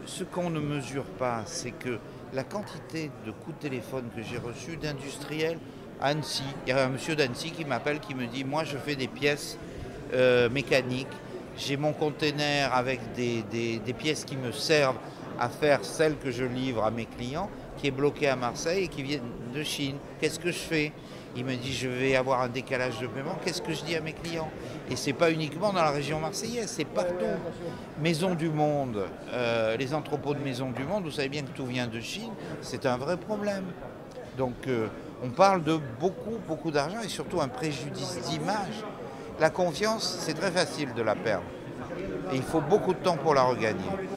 Ce qu'on ne mesure pas, c'est que la quantité de coups de téléphone que j'ai reçus d'industriels à Annecy, il y a un monsieur d'Annecy qui m'appelle, qui me dit, moi je fais des pièces mécaniques, j'ai mon container avec des pièces qui me servent à faire celles que je livre à mes clients, qui est bloqué à Marseille et qui viennent de Chine. Qu'est-ce que je fais? Il me dit, je vais avoir un décalage de paiement. Qu'est-ce que je dis à mes clients? Et ce n'est pas uniquement dans la région marseillaise, c'est partout. Maison du Monde, les entrepôts de Maison du Monde, vous savez bien que tout vient de Chine, c'est un vrai problème. Donc on parle de beaucoup, beaucoup d'argent et surtout un préjudice d'image. La confiance, c'est très facile de la perdre. Et il faut beaucoup de temps pour la regagner.